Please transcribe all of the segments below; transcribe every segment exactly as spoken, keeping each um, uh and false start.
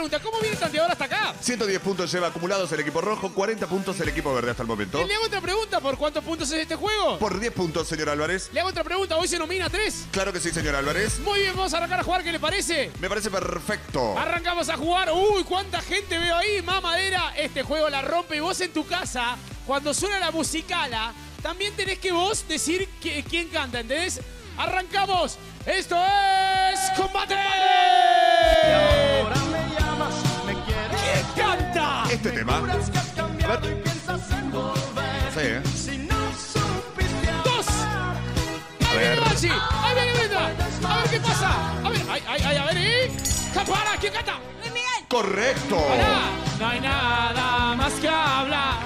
pregunta, ¿cómo viene el tanteador hasta acá? ciento diez puntos lleva acumulados el equipo rojo, cuarenta puntos el equipo verde hasta el momento. Y le hago otra pregunta, ¿por cuántos puntos es este juego? Por diez puntos, señor Álvarez. Le hago otra pregunta, ¿hoy se nomina tres? Claro que sí, señor Álvarez. Muy bien, vamos a arrancar a jugar, ¿qué le parece? Me parece perfecto. Arrancamos a jugar. Uy, cuánta gente veo ahí, mamadera. Este juego la rompe y vos en tu casa, cuando suena la musicala, también tenés que vos decir que, quién canta, ¿entendés? Arrancamos. Esto es Combate. Ahora me llamas, me quieres. ¿Quién canta? Este tema. A ver. Sí, ¿eh? Dos. Ahí ver. viene Banshee. Ahí viene Brenda. A ver qué pasa. A ver, ay, ay, ay, a ver, ¿y? Para, ¿quién canta? Luis Miguel. Correcto. Pará. No hay nada más que hablar.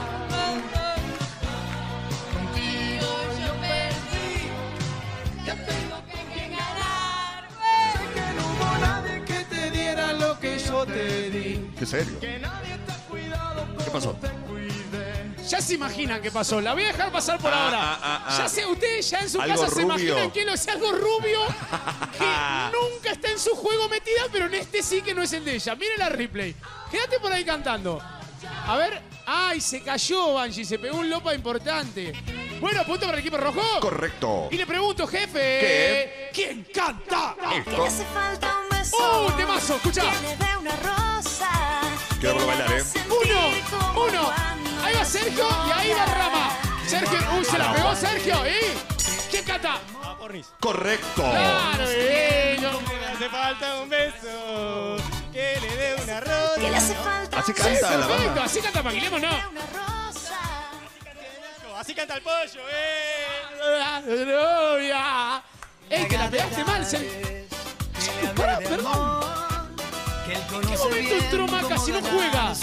Contigo yo perdí. Yo tengo que ganar. Que no hubo nadie que te diera lo que yo te di. ¿Qué serio? Que nadie te ha cuidado como ¿Qué pasó? te cuidé. Ya se imaginan qué pasó. La voy a dejar pasar por Ah, ahora. ah, ah, ah. Ya sé, ustedes ya en su Algo casa se rubio. imaginan que lo es algo rubio que nunca está en su juego metida, pero en este sí que no es el de ella. Miren la replay. Quédate por ahí cantando. A ver. ¡Ay, se cayó Banshee! Se pegó un lopa importante. Bueno, punto para el equipo rojo. Correcto. Y le pregunto, jefe. ¿Qué? ¿Quién canta? Que le hace falta un beso. ¡Uh, temazo! Escucha. Que le dé una rosa. Quiero verlo que le bailar, haga ¿eh? sentir Uno, como uno. cuando Ahí va era Sergio su y ahí va novia. Rama. Sergio, uy, se la pegó Sergio. ¿Y quién canta? Correcto. Claro, eh, yo- Me hace falta un beso, que le dé una rosa. Que le hace falta Así un canta beso. la Perfecto, banda. así canta Maquilemos, ¿no? Una rosa. Así canta el pollo, eh. Novia. ¡Ey, que la pegaste mal! Se... Pará, perdón. ¿En qué momento entró Maca si no juega?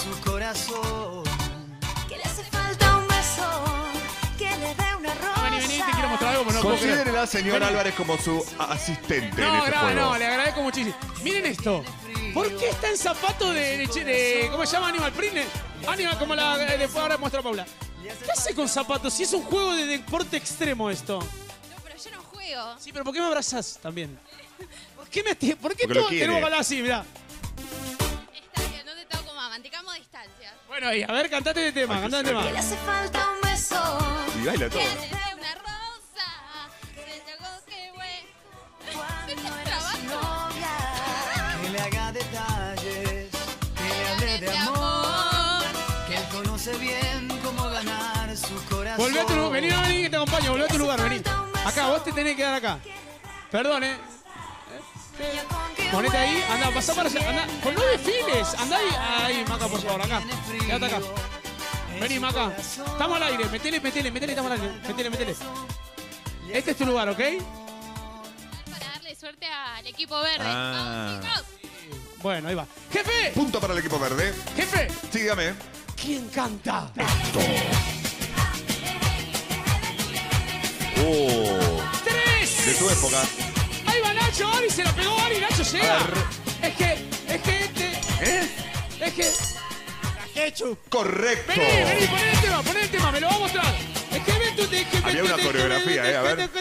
Que le hace falta un beso. Que le dé una rosa. Ah, vení, vení, te quiero mostrar algo, pero no puedo creer. Considérela, señor Vení. Álvarez, como su asistente en No, este no, juego. no, le agradezco muchísimo. Miren esto. ¿Por qué está en zapato de, de, de- ¿cómo se llama? Animal Print? Animal, como la de, después ahora muestra Paula. ¿Qué hace con zapatos? Si es un juego de deporte extremo esto. No, pero yo no juego. Sí, pero ¿por qué me abrazás también? ¿Por qué me ati- ¿Por qué Porque lo todos quiere. tenemos que hablar así? Mirá. Está bien, no te toco más, mantengamos distancia. Bueno, ahí, a ver, cantate de tema, Ay, qué cantate de tema. Que le hace falta un beso. Y baila todo. Que le dé una rosa, se llegó que güey. ¿Te estás trabando? Novia. Que le haga detalles, que le hable de De amor, amor. que él conoce bien cómo ganar su corazón. Volvé a tu lugar, vení, no, vení, que te acompaño, volvé a tu lugar, vení. Acá, vos te tenés que quedar acá. Perdón, eh. Ponete ahí, anda, pasá para allá, anda, con nueve files, anda ahí, ahí, Maca, por favor, acá. Quédate acá. Vení, Maca. Estamos al aire, metele, metele, metele, estamos al aire. Metele, metele. Este es tu lugar, ¿ok? Para darle suerte al equipo verde. Ah. Vamos, chicos. Bueno, ahí va. ¡Jefe! Punto para el equipo verde. ¡Jefe! Sí, dígame. ¿Quién canta? Oh, ¡Tres! de tu época. Ahí va Nacho, Ari se la pegó, Ari, Nacho llega. A ver. Es que, es que este, ¿Eh? es que... Ketchup. Correcto. Vení, vení, poné el tema, poné el tema, me lo va a mostrar. Es que ven tú de que... Había una coreografía, eh, a ver.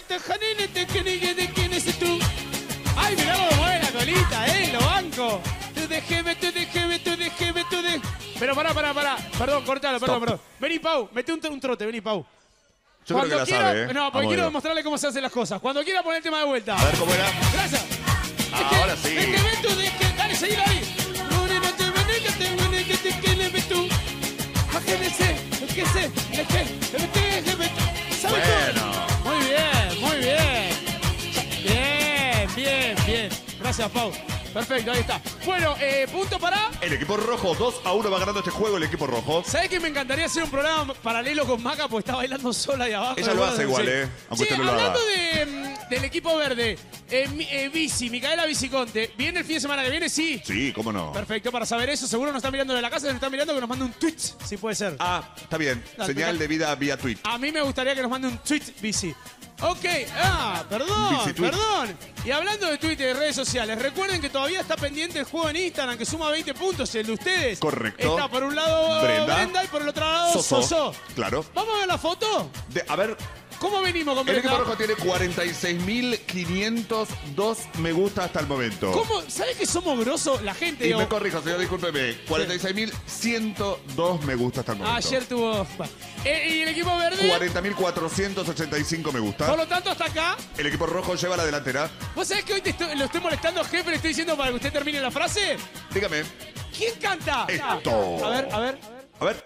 Ay, mirá cómo mueve la colita, eh, lo banco. Tú déjeme, tú déjeme, tú déjeme, tú de... Pero pará, pará, pará. Perdón, cortalo, perdón, Stop. perdón. Vení, Pau, mete un, un trote, vení, Pau. Yo creo que la quiera, sabe, ¿eh? No, porque Vamos, quiero Edo. mostrarle cómo se hacen las cosas. Cuando quiera poner el tema de vuelta. A ver cómo era. Gracias. Ahora sí. Es que ven tú, es que... Dale, seguilo ahí. No te venega, te venega, te que le ves tú. Imagínese, es que se, es que, es que, es que, ¿sabes Bueno. tú? Muy bien, muy bien. Bien, bien, bien. Gracias, Pau. Perfecto, ahí está. Bueno, eh, punto para... El equipo rojo, dos a uno va ganando este juego el equipo rojo. ¿Sabés que me encantaría hacer un programa paralelo con Maca? Porque está bailando sola ahí abajo. Ella lo hace igual, ¿eh? Aunque Sí, usted no lo haga. hablando de, mm, del equipo verde, eh, mi- eh, Bici, Micaela Viciconte, ¿viene el fin de semana que viene? Sí. Sí, cómo no. Perfecto, para saber eso, seguro nos está mirando de la casa, nos está mirando que nos mande un tweet, si puede ser. Ah, está bien. Dale, Señal dale. de vida vía tweet. A mí me gustaría que nos mande un tweet, Bici. Ok, ah, perdón, Bicitweet. perdón. Y hablando de Twitter y redes sociales, recuerden que todavía está pendiente el juego en Instagram, que suma veinte puntos, el de ustedes. Correcto. Está por un lado Brenda, Brenda. y por el otro lado Soso. Soso. Claro. ¿Vamos a ver la foto? De- a ver, ¿Cómo venimos con El equipo Brenda? rojo tiene cuarenta y seis mil quinientos dos me gusta hasta el momento. ¿Cómo? ¿Sabes que somos grosos? La gente... Y digo, me corrijo, señor, discúlpeme. cuarenta y seis mil ciento dos me gusta hasta el momento. ayer tuvo... Eh, ¿Y el equipo verde? cuarenta mil cuatrocientos ochenta y cinco me gusta. Por lo tanto, hasta acá. El equipo rojo lleva la delantera. ¿Vos sabés que hoy te estoy- lo estoy molestando, jefe? Le estoy diciendo para que usted termine la frase. Dígame. ¿Quién canta? Esto. A ver, a ver. A ver.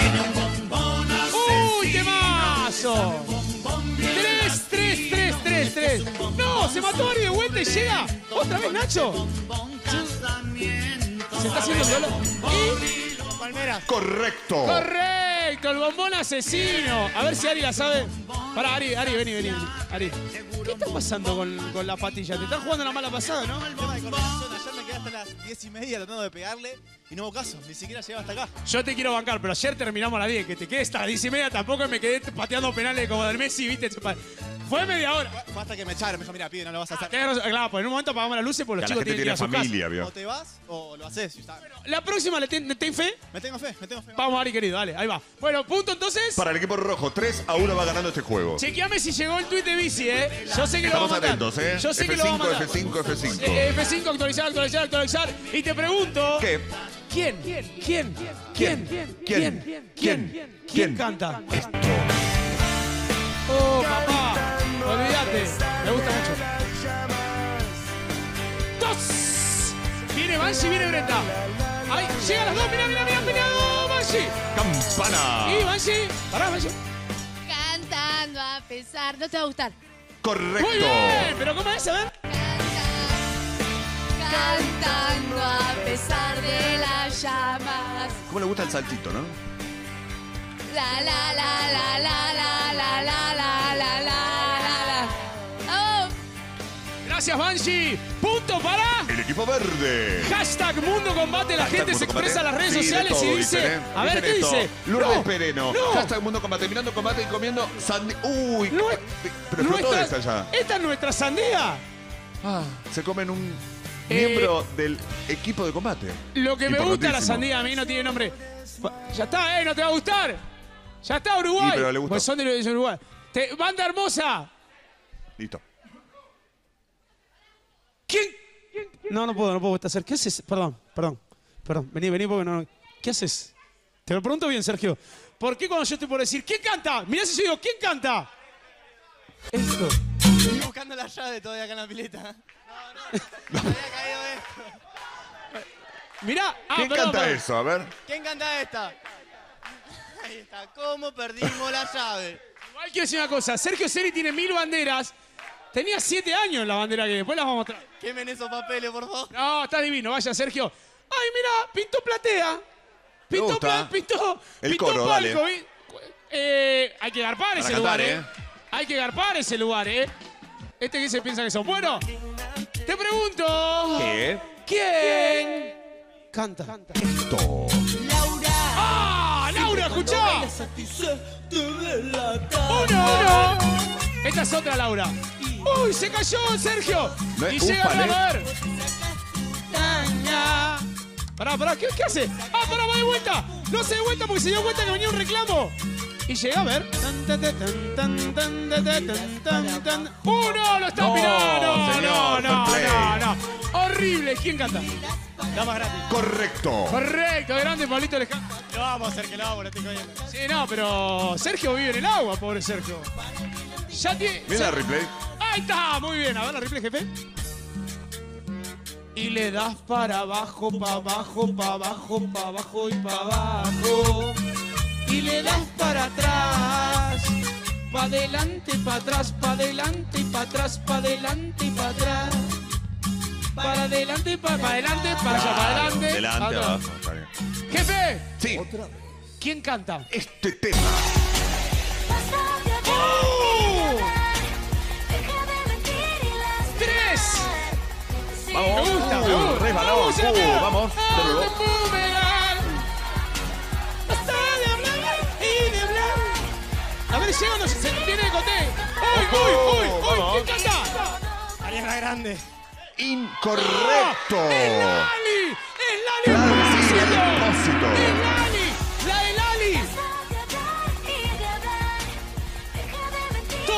¡Uy, temazo! Tres, tres, tres, tres, tres. ¡No! Se mató Ari de vuelta y llega. ¿Otra vez, Nacho? Se está haciendo el duelo. Y... Palmeras. Correcto. ¡Correcto! El bombón asesino. A ver si Ari la sabe. Pará, Ari, Ari, vení, vení, vení. Ari. ¿Qué está pasando con, con la patilla? Te están jugando una mala pasada, ¿no? El tema de coordinación. Ayer me quedé hasta las diez y media tratando de pegarle y no hubo caso. Ni siquiera llegaba hasta acá. Yo te quiero bancar, pero ayer terminamos a las diez. Que te quedes hasta las diez y media tampoco me quedé pateando penales como del Messi, ¿viste? Fue media hora. Fue hasta que me echaron. Me dijo, mira, pibe, no lo vas a hacer. Tenés razón. Claro, pues en un momento apagamos las luces porque los Que la chicos gente tienen que ir tiene a su familia, O vio. te vas o lo haces. Y está. casa. La próxima, ¿le ten, ten fe? Me tengo fe, me tengo fe. Vamos, Ari, querido, dale, ahí va. Bueno, punto entonces. Para el equipo rojo, tres a uno va ganando este juego. Chequeame si llegó el tuit de bici, ¿eh? Yo sé que Estamos lo va a mandar. atentos, ¿eh? Yo sé que F lo va a cinco, mandar. F cinco, F cinco. Eh, F cinco, actualizar, actualizar, actualizar. Y te pregunto... ¿Qué? ¿Quién? ¿Quién? ¿Quién? ¿Quién? ¿Quién? ¿Quién? ¿Quién? ¿Quién? canta? Oh, papá. Olvídate. Me gusta mucho. Dos. Viene Banshee, viene Brenda. Ahí, llegan las dos. Mira, mira, mira, mira. Banshee. ¡Campana! Y Banshee. Pará, Banshee. Cantando a pesar. No te va a gustar. Correcto. Muy bien. Pero ¿cómo es? A ver. Cantando a pesar de las llamas. ¿Cómo le gusta el saltito, no? La la la la la la la la la la la la. Oh, Gracias, Banshee. Punto para... El equipo verde. Hashtag Mundo Combate, la Hashtag gente se Mundo expresa en las Combate. redes Sí, de sociales todo y dice... dicen, ¿eh? A ver, Dicen ¿qué esto. dice? Lourdes No, Pereno. no. Hashtag Mundo Combate. Mirando combate y comiendo sandía. Uy, No es- pero explotó nuestra- esa ya. Esta es nuestra sandía. Ah, se comen un Eh, miembro del equipo de combate. Lo que me gusta la Importantísimo. sandía a mí no tiene nombre. Ya está, ¿eh? ¿No te va a gustar? Ya está, Uruguay. Sí, pero le gustó. Pues son de de Uruguay. Te- Banda hermosa. Listo. ¿Quién? No, no puedo, no puedo hacer. ¿Qué haces? Perdón, perdón, perdón. Vení, vení porque no... ¿Qué haces? Te lo pregunto bien, Sergio. ¿Por qué cuando yo estoy por decir, ¿quién canta? Mirá si yo digo, ¿quién canta? Esto. Estoy buscando la llave todavía acá en la pileta. No, no. Me había caído esto. Mirá. Ah, ¿Quién perdón, canta perdón. eso? A ver. ¿Quién canta esta? Ahí está. ¿Cómo perdimos la llave? Igual quiero decir una cosa. Sergio Seri tiene mil banderas. Tenía siete años en la bandera que después las vamos a mostrar. Quemen esos papeles, por favor. No, está divino. Vaya, Sergio. Ay, mira, pintó platea. Pintó, gusta. pla- pintó, El pintó coro, palco. dale. ¿vi? Eh, hay que garpar ese cantar, lugar, ¿eh? ¿eh? Hay que garpar ese lugar, ¿eh? Este que se piensa que son. Bueno, te pregunto. ¿Qué? ¿Quién canta? Esto. ¡Ah! ¡Laura, escuchá! ¡Uno! ¡Uno! Esta es otra Laura. ¡Uy, se cayó, Sergio! No es Y un llega a palé. ver. Pará, pará, ¿qué, ¿qué hace? ¡Ah, pará, va de vuelta! No se de vuelta porque se dio cuenta que venía un reclamo. Y llega a ver. Tan, tan, tan, tan, tan, tan, tan, tan, tan. ¡Uno! ¡Lo está No, mirando! No, señor, no, fair play. no, no. Horrible. ¿Quién canta? Damas gratis. Correcto. Correcto, grande Pablito Alejandro. Lo vamos a hacer que lo hago, lo estoy cogiendo. Sí, no, pero Sergio vive en el agua, pobre Sergio. Ya tiene. Mira el replay. Ahí está, muy bien. A ver la replay, jefe. Y le das para abajo, para abajo, para abajo, para abajo y para abajo. Y le das para atrás, para adelante, para atrás, para adelante y para atrás, para adelante y para atrás. Para adelante, para adelante, para allá, para adelante. Delante, atrás. abajo. Está bien. Jefe, Sí. ¿quién canta? Este tema. ¡Oh! ¡Tres! Vamos. Me gusta, me Uh, gusta. resbalón. Me gusta, Uh, me gusta. vamos. De nuevo. Ah, boomerang. Basta de hablar y de hablar. A ver, llega o no se viene de coté. ¡Uy, uy, uy, uy! Vamos. ¿Quién canta? Ariana Grande. Incorrecto. ¡Es Lali! ¡Es Lali Claro que sí, Espósito! Espósito. ¡Es Lali! ¡La de Lali!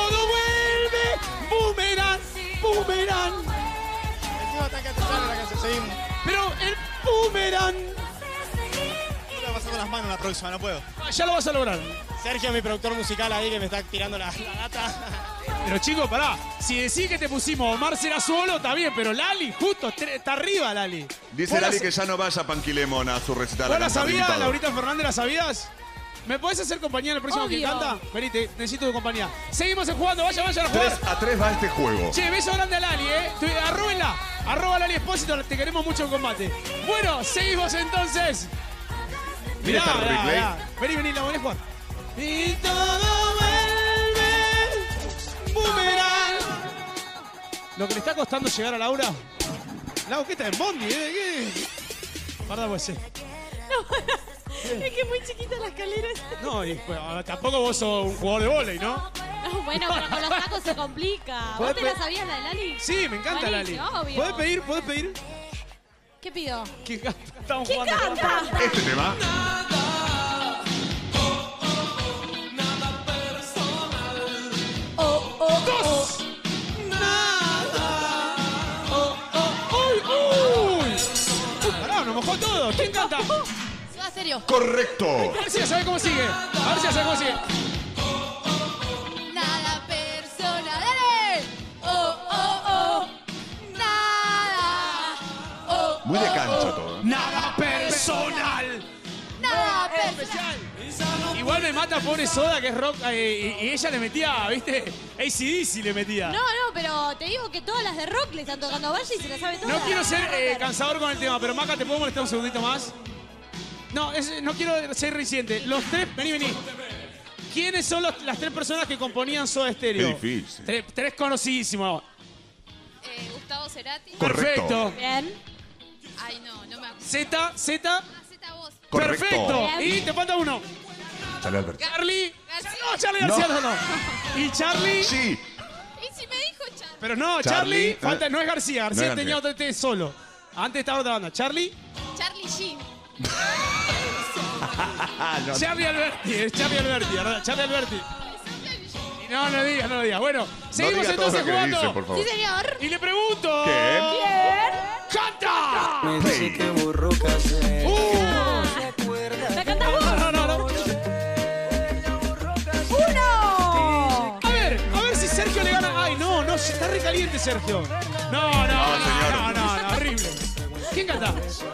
esperan. Voy a pasar con las manos la próxima, no puedo. Ah, ya lo vas a lograr. Sergio, mi productor musical ahí que me está tirando la, la data. Pero chicos, pará. Si decís que te pusimos Omar Serazuolo, está bien, pero Lali, justo, está arriba Lali. Dice ¿Vos Lali la- que ya no vaya a Panquilemon a su recital. ¿Vos a la cantar sabías, limitado. Laurita Fernández, la sabías? ¿Me podés hacer compañía en el próximo que Obvio. canta? Venite, necesito tu compañía. Seguimos jugando, vayan, vayan a jugar. tres a tres va este juego. Che, beso grande a Lali, ¿eh? Tu- Arróbenla. Arroba a Lali Espósito, te queremos mucho en combate. Bueno, seguimos entonces. Mira esta mirá, replay. mirá. Vení, vení, la volvés a jugar. Y todo vuelve boomerang. Lo que le está costando llegar a Laura. Lau, ¿qué está en Bondi? ¿Eh? ¿Qué? Guarda, pues sí. Es que es muy chiquita la escalera. No, y, bueno, tampoco vos sos un jugador de vóley, ¿no? No, bueno, pero con los tacos se complica. ¿Vos ¿Podés te pe- la sabías la de Lali? Sí, me encanta Lali. Buenísimo, obvio. ¿Podés pedir? ¿Podés pedir? ¿Qué pido? ¿Qué canta? Estamos ¿Qué jugando. canta? Este tema. Oh, oh, ¡Dos! Nada. Oh, oh, uy, uy. Uy, pará, nos mojó todo. ¿Quién canta? Se va serio. Correcto. A ver si ya sabe cómo sigue. A ver si ya sabe cómo sigue. Nada personal. ¡Dale! Oh, oh, oh. Nada. Oh, Muy de oh, cancha oh. todo. Nada personal. Nada personal. Igual me mata pobre Soda, que es rock, eh, y, y ella le metía, ¿viste? A C D C le metía. No, no, pero te digo que todas las de rock le están tocando a Valle y se la sabe todas. No quiero ser eh, cansador con el tema, pero Maca, ¿te puedo molestar un segundito más? No, es- no quiero ser reciente. Los tres, vení, vení. ¿Quiénes son los- las tres personas que componían Soda Stereo? Qué difícil. Tres, tres conocidísimos. Eh, Gustavo Cerati. Correcto. Perfecto. Bien. Ay, no, no me acuerdo. Z, Z. Ah, Z voz. Correcto. Perfecto. Bien. Y te falta uno. Sale Alberto. Charlie. García. No, Charlie García no. no. Y Charlie. Sí. Y si me dijo Char. Pero no, Charlie. Charlie, falta, eh. no es García. García No es tenía García. otro T solo. Antes estaba otra banda. Charlie. Charlie G. Ah, no. Charlie Alberti. Es Charlie Alberti, ¿verdad? Charlie Alberti. No, no digas, no lo digas. Bueno, No seguimos diga todo entonces lo que jugando. dice, por favor. Sí, señor. Y le pregunto. ¿Qué? ¡Canta! Me dice que borró cassette. Uh, ¿La cantás vos? no, no, no. ¡Uno! A ver, a ver si Sergio le gana. Ay, no, no, está recaliente Sergio. No, no, no, señor. no, no, no, horrible. ¿Quién canta?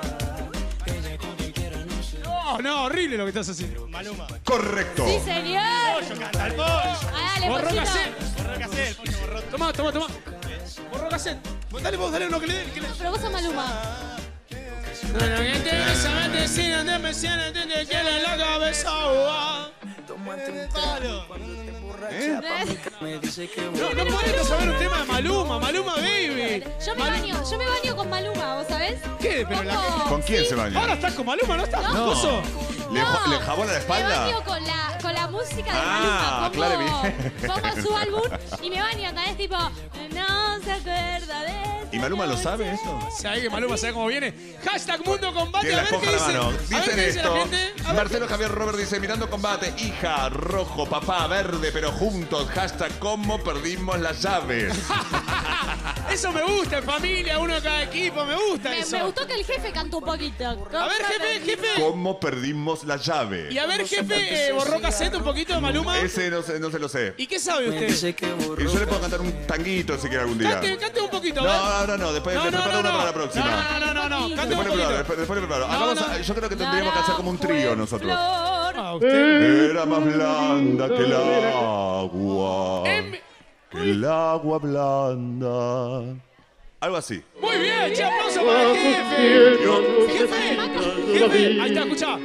No, no, horrible lo que estás haciendo. Maluma. Correcto. Sí, señor. Pollo, canta el pollo. Ah, dale, Borró Pochito. cassette. Borró cassette, pollo, borró. Toma, toma, toma. Borró cassette. Dale vos, dale uno que le dé. que le- Pero vos sos Maluma. Bueno, que te ves a ver, si no te me sientes, te te quiere la cabeza. oh, Tómate un Palo. ¿Eh? me dice que No, no podés saber un tema de Maluma, Maluma Baby. Yo me Malu- baño, yo me baño con Maluma, ¿vos sabés? ¿Qué? Pero la- Pongo- ¿Con quién sí, se baña? Ahora estás con Maluma, ¿no estás No. jocoso? ¿Le, No. ¿Le jabona la Me espalda? baño con la, con la música de Ah, Maluma. claro, Pongo, bien. pongo su álbum y me baño. También tipo, no se acuerda de esa ¿Y Maluma lo noche. sabe eso? ¿Sabés que Maluma sabe cómo viene? Hashtag Mundo Combate. Tiene A la ver qué esponja en la dice. mano. A ver Dicen qué dice la esto. gente. A ver. Marcelo Javier Robert dice, mirando combate, hija, rojo, papá, verde, pero juntos. Hashtag, ¿cómo perdimos las llaves? Eso me gusta, en familia, uno de cada equipo, me gusta Me, eso. me gustó que el jefe cantó un poquito. A ver, jefe, jefe. ¿Cómo perdimos la llave? Y a ver, jefe, eh, borró cassette un poquito de Maluma. Ese no se, no se lo sé. ¿Y qué sabe me usted? dice que Y borró yo le puedo cantar un tanguito si quiere algún día. Cante, cante un poquito, a No, ver. ahora no, después No, me no, preparo no, una no. para la próxima. No, no, no, no, cante un Después le preparo, poquito. después, después le preparo. No, Hagamos, no. yo creo que tendríamos que hacer como un trío nosotros. Flor. Ah, usted. Era más blanda que el agua. Em- Que el agua blanda. Algo así. Muy bien, che, aplauso para el jefe. Jefe, jefe, ahí está, escuchá.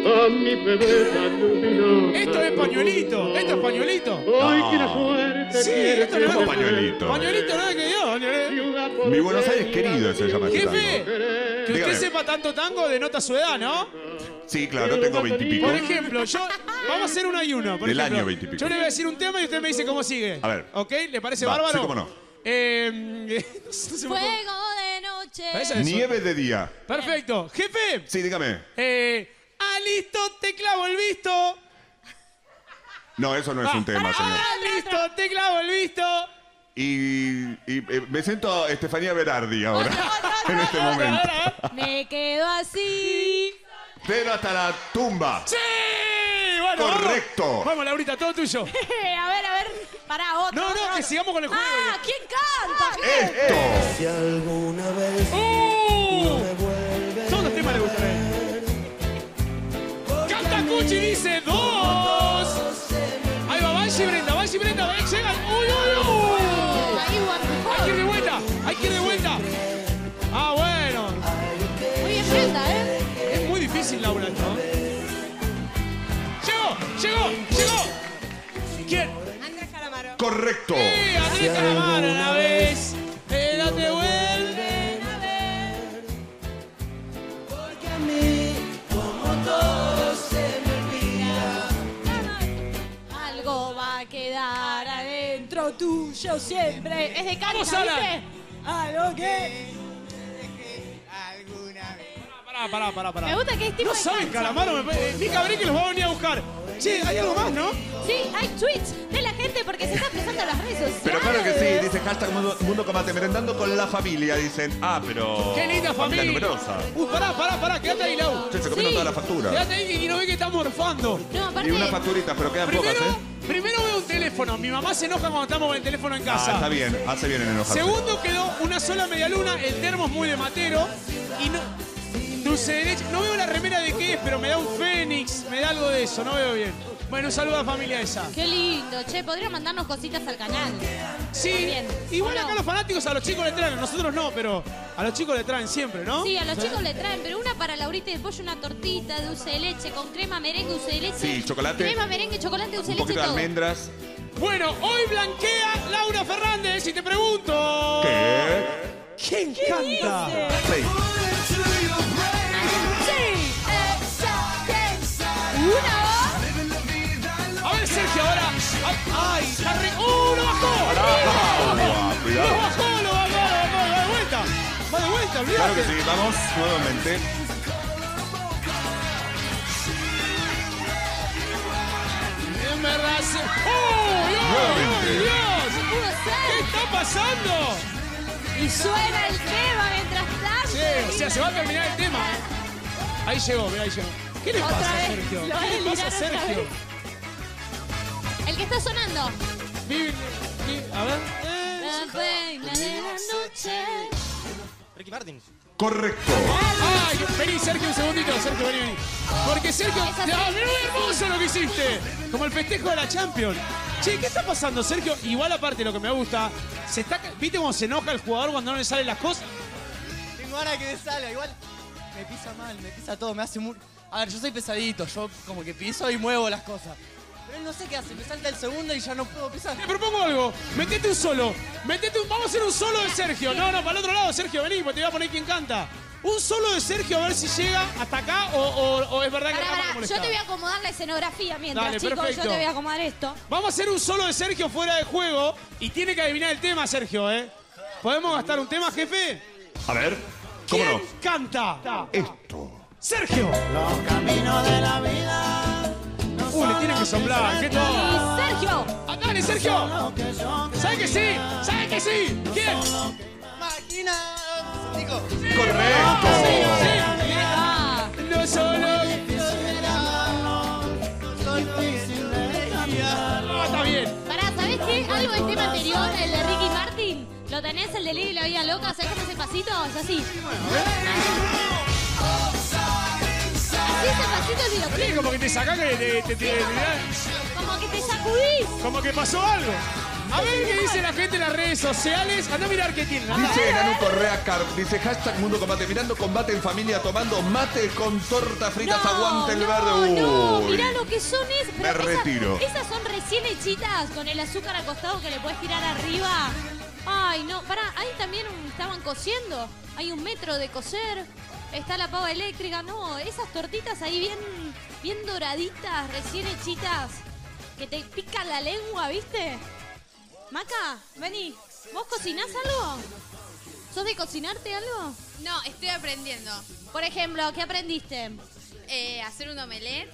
Esto es pañuelito, esto es pañuelito. Sí, esto no ¿Cómo es pañuelito? Pañuelito no es que yo, pañuelito. Mi Buenos Aires querido se llama este Jefe, tango. que usted Dígame. sepa tanto tango denota su edad, ¿no? Sí, claro, tengo veintipico. Por ejemplo, yo. Vamos a hacer uno y uno. Por Del ejemplo, año veintipico. Yo le voy a decir un tema y usted me dice cómo sigue. A ver. ¿Ok? ¿Le parece Va, bárbaro? sí, cómo no. Eh, no se me ocurre. Fuego de noche. ¿Ves eso? Nieve de día. Perfecto. Jefe, Sí, dígame. eh. Ah, listo, te clavo el visto. No, eso no es un tema, señor. Ah, listo, te clavo el visto. Y, y, eh, me siento Estefanía Berardi ahora, en este momento. Me quedo así. Pero hasta la tumba. ¡Sí! Bueno, Correcto. Vamos, vamos Laurita, todo tuyo. A ver, a ver. Pará, otro. No, no, otro, que otro. sigamos con el juego. Ah, ¿quién canta? ¿Quién? Esto. Si alguna vez ¡Uh! me vuelves Todos los temas le gustan a él. Canta Cuchi dice dos. Ahí va Banshee y Brenda, Banshee y Brenda. Ven, llegan. ¡Uy, uy, uy! Ahí, Hay que ir de vuelta, hay que ir de vuelta. Ah, bueno. Muy bien, Brenda, ¿eh? Es muy difícil, Laura, esto. ¡Llegó! ¡Llegó! ¡Llegó! ¿Quién? Andrés Calamaro. Correcto. ¡Sí! Andrés Calamaro una vez. Pero te vuelven A ver. porque a mí, como todo se me olvida. Algo va a quedar adentro tuyo siempre. Es de Vamos, Carica, Alan. ¿viste? Algo que... Alguna vez. Pará, pará, pará, pará. Me gusta que es tipo No de saben, cancha. Calamaro. Me... Ni cabré que los va a venir a buscar. Che, hay algo más, ¿no? Sí, hay tweets de la gente porque se está empezando las redes sociales. Pero claro que sí, dice hashtag Mundo, Mundo Combate, merendando con la familia, dicen. Ah, pero... ¡Qué linda familia! numerosa. Uh, pará, pará, pará. Quédate ahí, Lau. Che, se comieron Sí. toda la factura. Quédate ahí que no ve que está morfando. No, aparte... Y unas facturitas, pero quedan Primero, pocas, ¿eh? primero veo un teléfono. Mi mamá se enoja cuando estamos con el teléfono en Ah, casa. está bien, hace bien en enojarse. Segundo quedó una sola medialuna, el termo es muy de matero y no, dulce de leche. No veo la remera de qué es, pero me da un fénix, me da algo de eso, no veo bien. Bueno, un saludo a la familia esa. Qué lindo, che, podría mandarnos cositas al canal. Sí, Bien. igual ¿O no? acá los fanáticos a los chicos le traen, a nosotros no, pero a los chicos le traen siempre, ¿no? Sí, a los chicos le traen, pero una para Laurita y después una tortita, dulce de leche, con crema, merengue, dulce de leche. Sí, chocolate. Crema, merengue, chocolate, dulce Un de leche, poquito de todo. almendras. Bueno, hoy blanquea Laura Fernández y te pregunto... ¿Qué? ¿Quién canta? Sí. Sí, una voz. A ver, Sergio, ahora... ¡Ay! Está re... ¡Uh, lo bajó! Agua, ¡Lo cuidado. bajó, lo bajó, lo bajó! ¡Va de vuelta! ¡Va de vuelta, olvídate! Claro que sí, vamos nuevamente. En verdad se... ¡Oh, Dios, Nuevamente. Dios, Dios! No pudo ¿Qué ser. está pasando? Y suena el tema mientras tanto. Sí, o sea, se va a terminar el tema. Ahí llegó, mira, ahí llegó. ¿Qué le Otra pasa a vez, Sergio? lo van a ¿Qué le pasa a eliminar otra Sergio? vez. El que está sonando. Vi- vi- A ver. La reina de la noche. Ricky Martin. Correcto. Ay, vení, Sergio, un segundito. Sergio, vení, vení. Porque Sergio... Esa sí. ¡Ah, mirá, hermoso lo que hiciste! Como el festejo de la Champions. Che, ¿qué está pasando, Sergio? Igual aparte lo que me gusta, se está... ¿Viste cómo se enoja el jugador cuando no le salen las cosas? Tengo ganas que me salga. Igual me pisa mal, me pisa todo, me hace muy... A ver, yo soy pesadito, yo como que piso y muevo las cosas. Pero él no sé qué hace, me salta el segundo y ya no puedo pisar. Te propongo algo. Metete un solo. Metete un... Vamos a hacer un solo de Sergio. No, no, para el otro lado, Sergio, vení, porque te voy a poner quién canta. Un solo de Sergio, a ver si llega hasta acá o, o- o es verdad que Pará, estamos pará, yo molestados. te voy a acomodar la escenografía mientras, Dale, chicos. perfecto. Yo te voy a acomodar esto. Vamos a hacer un solo de Sergio fuera de juego y tiene que adivinar el tema, Sergio, ¿eh? ¿Podemos gastar un tema, jefe? A ver, ¿cómo ¿Quién no? canta? Esto. Sergio. Los caminos de la vida. No Uh, le son tienen que los soplar. ¿Qué todo? Y Sergio. Ah, dale, Sergio. los que son. ¿Sabe que sí? ¿Sabe que sí? ¿Quién? ¡Máquina! Nico. Correcto. Ah, No solo... Soy difícil de cambiar. Ah, está bien. pará, ¿sabés qué? Algo del tema anterior, el de Ricky Martin. ¿Lo tenés, el de Lili y la vida loca? ¿Sabés cómo es el pasito? Es así. Así es el pasito del Vení, videoclip. como que te sacás que te, te, te- te- Como que te sacudís. como que pasó algo. A ver qué dice la gente en las redes sociales. Anda a mirar qué tienen. anda. Dice Nanu Correa Carp, dice hashtag Mundo Combate, mirando combate en familia, tomando mate con torta fritas, aguante el no, verde. no, Uy. mirá lo que son es. Me retiro. Esas son recién hechitas con el azúcar al costado que le puedes tirar arriba. Ay, no, pará, ahí también un- estaban cociendo. Hay un metro de cocer. Está la pava eléctrica. No, esas tortitas ahí bien, bien doraditas, recién hechitas. Que te pican la lengua, ¿viste? Maca, vení. ¿Vos cocinás algo? ¿Sos de cocinarte algo? No, estoy aprendiendo. Por ejemplo, ¿qué aprendiste? Eh, hacer un omelette.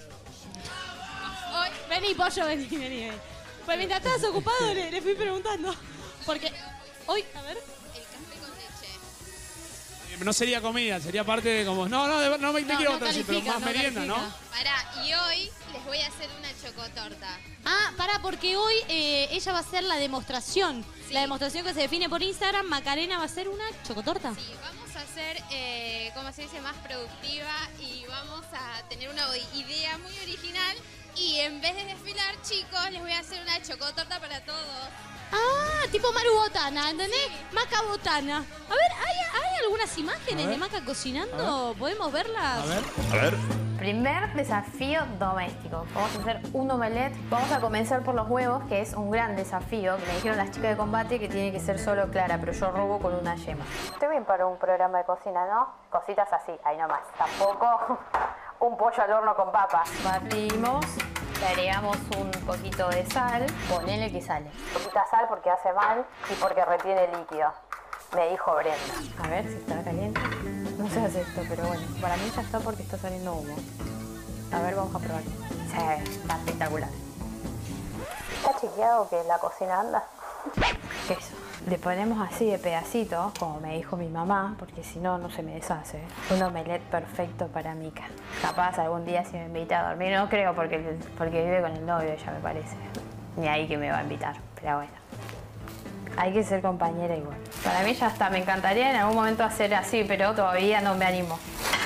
Hoy, vení, pollo, vení, vení, vení. Pues mientras estabas ocupado le, le fui preguntando. Porque hoy, a ver. El café con leche. No sería comida, sería parte de como... No, no, de- no me te No, quiero no contar así, pero califica, más no merienda, ¿no? califica. Pará, y hoy les voy a hacer una chocotorta. Ah, pará, porque hoy eh, ella va a hacer la demostración. Sí. La demostración que se define por Instagram. Macarena va a hacer una chocotorta. Sí, vamos a hacer, eh, como se dice, más productiva y vamos a tener una idea muy original. Y en vez de desfilar, chicos, les voy a hacer una chocotorta para todos. Ah, tipo Maru Botana, ¿entendés? Maca Botana. A ver, ¿hay, hay algunas imágenes de Maca cocinando? ¿Podemos verlas? A ver. A ver. Primer desafío doméstico. Vamos a hacer un omelette. Vamos a comenzar por los huevos, que es un gran desafío. Me dijeron las chicas de combate que tiene que ser solo clara, pero yo robo con una yema. Estoy bien para un programa de cocina, ¿no? Cositas así, ahí nomás. Tampoco un pollo al horno con papas. Batimos, le agregamos un poquito de sal. Ponele que sale. Poquita sal porque hace mal y porque retiene líquido. Me dijo Brenda. A ver si está caliente. No se hace esto, pero bueno, para mí ya está porque está saliendo humo. A ver, vamos a probar. Sí, está espectacular. ¿Está chequeado que la cocina anda? Queso. Le ponemos así de pedacitos, como me dijo mi mamá, porque si no, no se me deshace. Un omelette perfecto para Mica. Capaz algún día si me invita a dormir, no creo porque, porque vive con el novio, ya me parece. Ni ahí que me va a invitar, pero bueno. Hay que ser compañera igual. Para mí ya está, me encantaría en algún momento hacer así, pero todavía no me animo.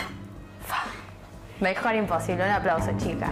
Mejor imposible, un aplauso, chicas.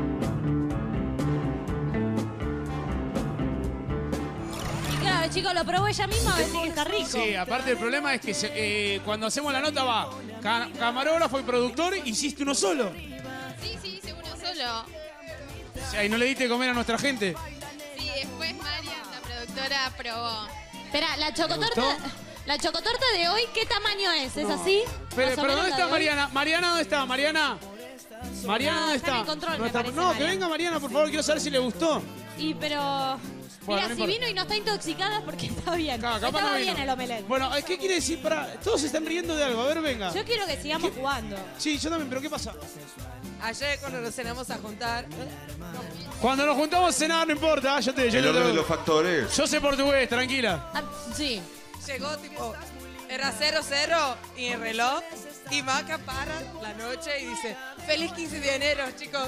Y claro, chicos, lo probó ella misma, a ver si está rico. Sí, aparte el problema es que se- eh, cuando hacemos la nota va ca- camarógrafo y productor, hiciste uno solo. Sí, sí, hice uno solo. O sea, y no le diste de comer a nuestra gente. Sí, después Marian, la productora, probó. Espera, la chocotorta, gustó? la chocotorta de hoy, ¿qué tamaño es? ¿Es así? Pero, Más o pero menos ¿dónde la está de hoy. Mariana? Mariana, ¿dónde está? Mariana. Mariana, Ah, ¿dónde está en está? el control, no, me está- parece, no, que Mariana. venga Mariana, por favor, quiero saber si le gustó. Y pero... Bueno, Mira, no si importa. vino y no está intoxicada porque está bien. Claro, capaz Estaba no vino. bien el omelette. Bueno, ¿qué quiere decir? Para, todos se están riendo de algo, a ver, venga. Yo quiero que sigamos jugando. Sí, yo también, pero ¿qué pasa? Ayer cuando nos cenamos a juntar, Cuando nos juntamos a cenar, no importa, yo te... Yo, El te- orden de los factores. yo sé portugués, tranquila. Ah, sí. llegó tipo, era cero cero y el reloj, y Maca para la noche y dice, feliz quince de enero, chicos.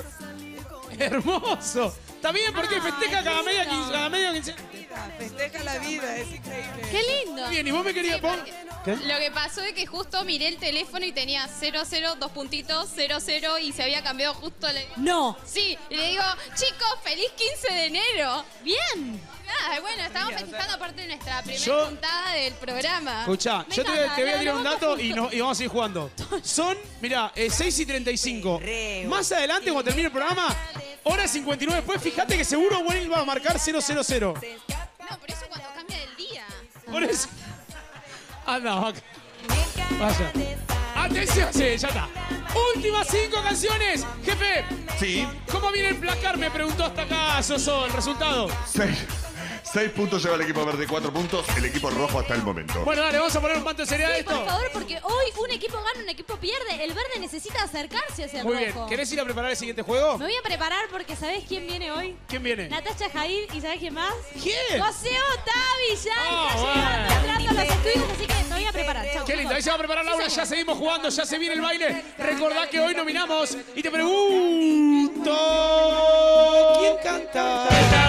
Hermoso. Está bien, porque Ay, festeja cada qué media lindo. quince, cada media quince. Festeja la vida, es increíble. Qué lindo. Bien, y vos me querías... Sí, vos- porque- ¿Qué? Lo que pasó es que justo miré el teléfono y tenía cero cero, dos puntitos, cero cero y se había cambiado justo la... No. Sí, y le digo, chicos, feliz quince de enero. Bien. Nada, bueno, estamos festejando aparte de nuestra primera Yo- juntada del programa. Escuchá, Me yo te voy, encanta, te voy a lo- tirar lo un banco dato justo. y, no- y vamos a ir jugando. Son, mirá, eh, seis y treinta y cinco. Más adelante, cuando termine el programa, hora cincuenta y nueve después, fíjate que seguro vuelva a marcar cero cero cero. No, por eso cuando cambia del día. Por eso. Anda, vaca. Vaya. Atención, sí, ya está. Últimas cinco canciones. Jefe, Sí. ¿cómo viene el placar? Me preguntó hasta acá, Soso, el resultado. Seis. Seis puntos lleva el equipo verde, cuatro puntos el equipo rojo hasta el momento. Bueno, dale, vamos a poner un manto de seriedad a Sí, esto. por favor, porque hoy un equipo gana, un equipo pierde. El verde necesita acercarse hacia el Muy bien. rojo. ¿Querés ir a preparar el siguiente juego? Me voy a preparar porque ¿sabés quién viene hoy? ¿Quién viene? Natasha Jair y ¿sabés quién más? ¿Quién? José Otavi ya Ah, está bueno. llegando, entrando a los estudios, así que me voy a preparar. Chau, Qué lindo, ahí se va a preparar Laura, Sí, ya señor. seguimos jugando, ya se viene el baile. Recordá que hoy nominamos y te pregunto... ¿Quién canta?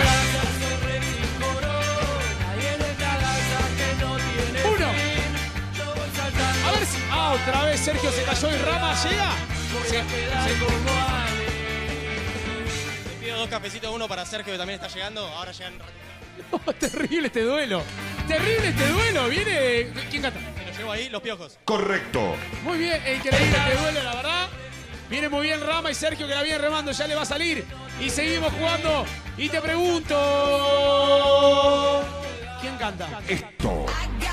Uno. A ver si... Ah, otra vez Sergio se cayó y Rama llega. Se- se- Pido dos cafecitos, uno para Sergio que también está llegando. Ahora llegan. Oh, terrible este duelo. Terrible este duelo. Viene... ¿Quién canta? Me lo llevo ahí, los piojos. Correcto. Muy bien, increíble este duelo, la verdad. Viene muy bien Rama y Sergio que la viene remando, ya le va a salir. Y seguimos jugando. Y te pregunto... ¿Quién canta? Esto.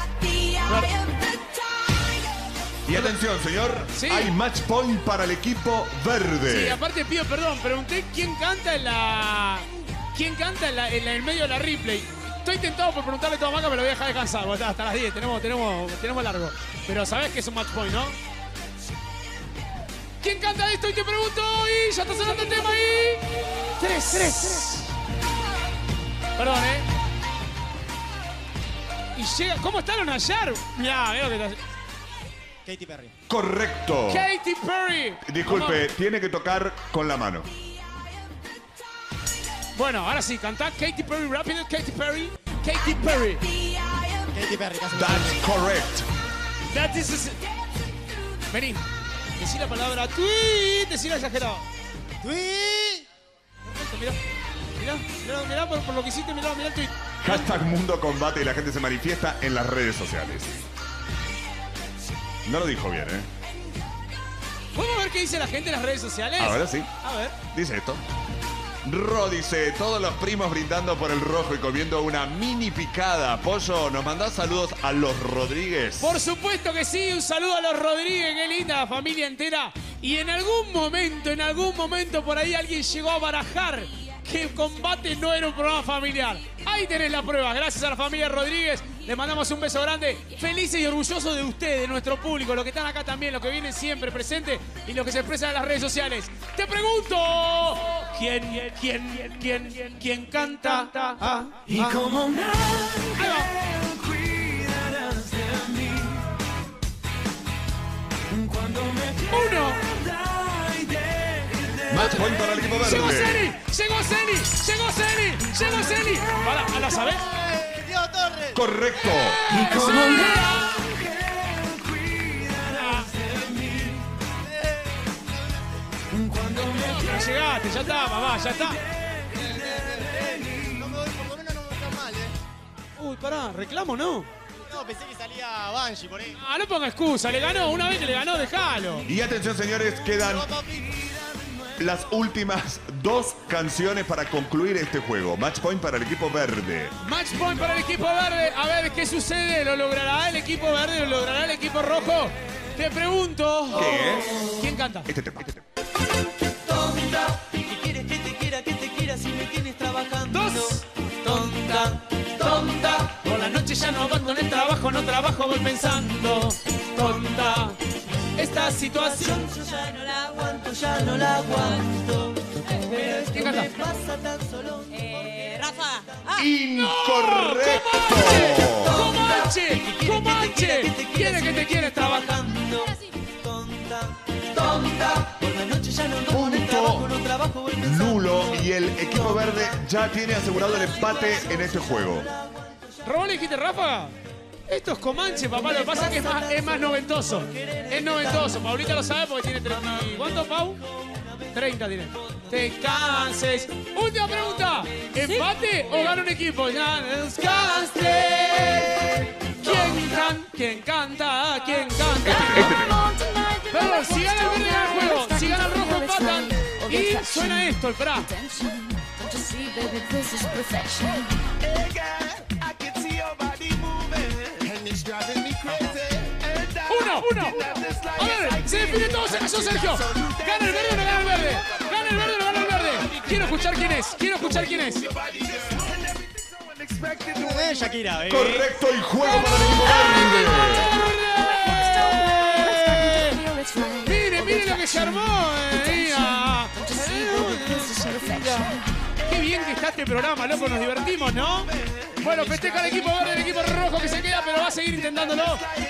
Y atención, señor. Sí. Hay match point para el equipo verde. Sí, aparte pido perdón, pregunté quién canta en la... ¿Quién canta en, la, en, la- en medio de la replay? Estoy tentado por preguntarle a toda Maca, pero lo voy a dejar descansar. Hasta, hasta las diez, tenemos, tenemos, tenemos largo. Pero sabés que es un match point, ¿no? ¿Quién canta esto? Y te pregunto, y ya está sonando el tema ahí. Tres, tres, tres. Perdón, ¿eh? Y llega... ¿Cómo está Lona Yar? Mirá, mirá lo que está... Katy Perry. Correcto. Katy Perry. Disculpe, ¿Cómo? tiene que tocar con la mano. Bueno, ahora sí, cantá Katy Perry rápido. Katy Perry. Katy Perry. Katy Perry, casi. That's correct. That is... Vení. Decí la palabra tweet. Decí la exagerado. ¡Tweet! Perfecto, mirá. Mirá, mirá, mirá por, por lo que hiciste, mirá, mirá el tweet. Hashtag Mundo Combate y la gente se manifiesta en las redes sociales. No lo dijo bien, ¿eh? ¿Podemos ver qué dice la gente en las redes sociales? Ahora sí. A ver. Dice esto. Ro dice, todos los primos brindando por el rojo y comiendo una mini picada. Pollo, ¿nos mandás saludos a los Rodríguez? Por supuesto que sí, un saludo a los Rodríguez, qué linda familia entera. Y en algún momento, en algún momento por ahí alguien llegó a barajar que el Combate no era un programa familiar. Ahí tenés la prueba. Gracias a la familia Rodríguez. Les mandamos un beso grande. Felices y orgullosos de ustedes, de nuestro público, los que están acá también, los que vienen siempre presentes y los que se expresan en las redes sociales. Te pregunto, ¿quién, quién, quién, quién, quién canta? Ah, ah. Y como un Ahí va. ángel cuidarás de mí. Cuando me Uno. pierda y deje de Match point para el equipo Llegó verde. Ceni, llegó Ceni, llegó Ceni, llegó Ceni. Para, ¿a la sabés? Diego Torres. Correcto. Y como un Sí. ángel cuidarás de mí. Cuando me Pero llegaste, ya está, mamá, ya está. No me voy, por lo menos no me voy tan mal, ¿eh? Uy, pará, reclamo no. No, pensé que salía Banshee por ahí. Ah, no ponga excusa, le ganó, una vez que le ganó, déjalo. Y atención, señores, quedan No, papi. las últimas dos canciones para concluir este juego. Match point para el equipo verde. Match point para el equipo verde. A ver qué sucede. ¿Lo logrará el equipo verde? ¿Lo logrará el equipo rojo? Te pregunto. ¿Qué? ¿Quién canta? Este tema. Este tema. tonta, que quieres que te quiera, que te quiera si me tienes trabajando. Dos. Tonta, tonta. Por la noche ya no abandono el trabajo, no trabajo, voy pensando. Tonta. Esta situación. Yo ya no la aguanto, ya no la aguanto. Pero esto ¿Quién canta? me pasa tan solo. Eh, Rafa. Ah, Incorrecto. ¡Comanche! ¡Comanche! Quiere que te quieres trabajando. Tonta, tonta. Por la noche ya no ando en el trabajo, no trabajo, voy pensando. Nulo y el equipo verde ya tiene asegurado el empate en este juego. ¿Robó le dijiste Rafa? Esto es Comanche, papá. Lo que pasa es que es más, es más noventoso. Es noventoso. Paulita lo sabe porque tiene treinta. ¿Cuánto, Pau? treinta tiene. Te canses. Última pregunta. ¿Empate o gana un equipo? Ya descanse. ¿Quién, can, ¿Quién canta? ¿Quién canta? Pero si gana el verde, gana el juego. Si gana el rojo, empatan. Y suena esto, el pra. Uno, uno. A ver, se define todo, se cayó Sergio. ¿Gana el verde o no gana el verde? ¿Gana el verde o no gana el verde? Quiero escuchar quién es, quiero escuchar quién es. Eh, Shakira, eh. Correcto y juego para el equipo verde. Mire, mire lo que se armó. eh, mira. Qué bien que está este programa, loco, nos divertimos, ¿no? Bueno, festeja el equipo verde, el equipo rojo que se queda, pero va a seguir intentándolo.